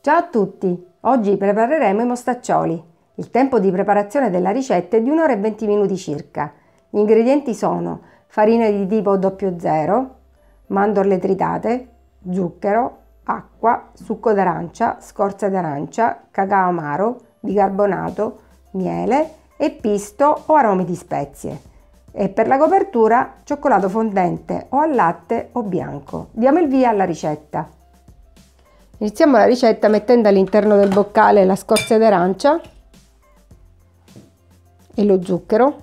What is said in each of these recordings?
Ciao a tutti! Oggi prepareremo i mostaccioli. Il tempo di preparazione della ricetta è di 1 ora e 20 minuti circa. Gli ingredienti sono farina di tipo 00, mandorle tritate, zucchero, acqua, succo d'arancia, scorza d'arancia, cacao amaro, bicarbonato, miele e pisto o aromi di spezie. E per la copertura cioccolato fondente o al latte o bianco. Diamo il via alla ricetta. Iniziamo la ricetta mettendo all'interno del boccale la scorza d'arancia e lo zucchero.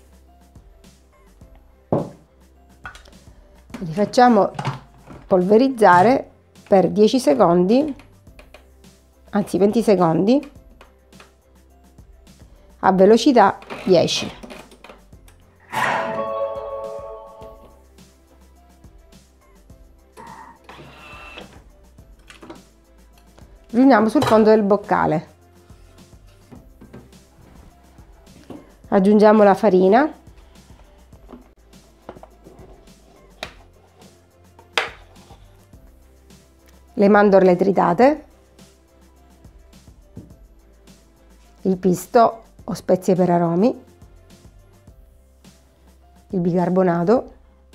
Li facciamo polverizzare per 10 secondi, anzi 20 secondi, a velocità 10. Riuniamo sul fondo del boccale. Aggiungiamo la farina. Le mandorle tritate. Il pisto o spezie per aromi. Il bicarbonato.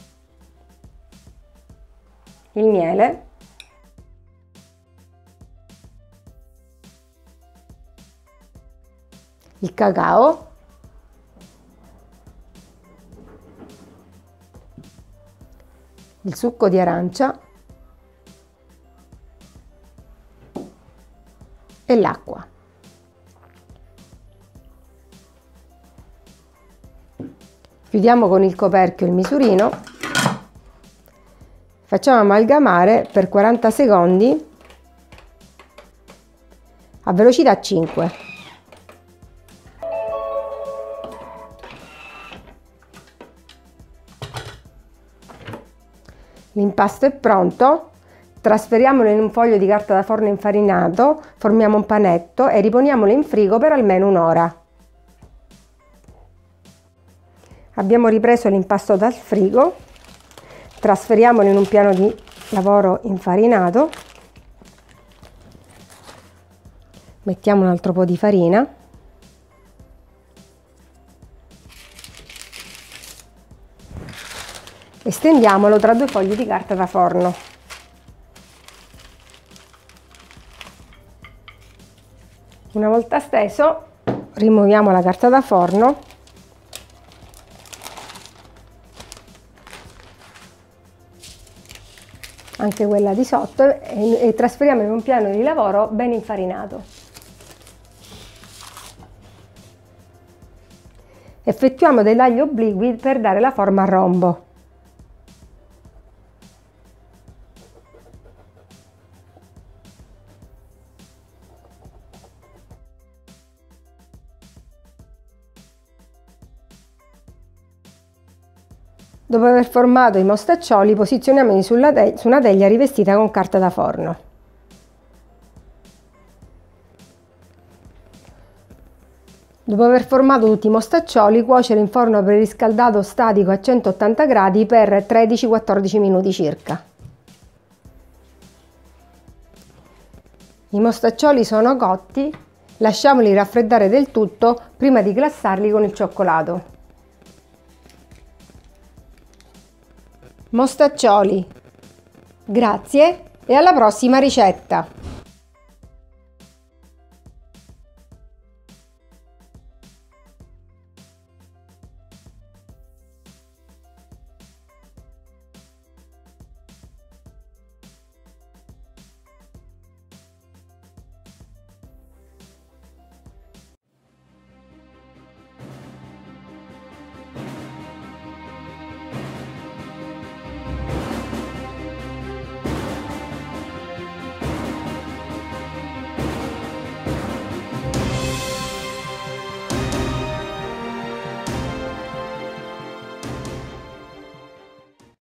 Il miele. Il cacao, il succo di arancia e l'acqua. Chiudiamo con il coperchio il misurino, facciamo amalgamare per 40 secondi a velocità 5. L'impasto è pronto, trasferiamolo in un foglio di carta da forno infarinato, formiamo un panetto e riponiamolo in frigo per almeno un'ora. Abbiamo ripreso l'impasto dal frigo, trasferiamolo in un piano di lavoro infarinato, mettiamo un altro po' di farina. E stendiamolo tra 2 fogli di carta da forno. Una volta steso, rimuoviamo la carta da forno anche quella di sotto e trasferiamo in un piano di lavoro ben infarinato. Effettuiamo dei tagli obliqui per dare la forma a rombo. Dopo aver formato i mostaccioli, posizioniamoli su una teglia rivestita con carta da forno. Dopo aver formato tutti i mostaccioli, cuocere in forno preriscaldato statico a 180 gradi per 13-14 minuti circa. I mostaccioli sono cotti, lasciamoli raffreddare del tutto prima di glassarli con il cioccolato. Mostaccioli. Grazie e alla prossima ricetta!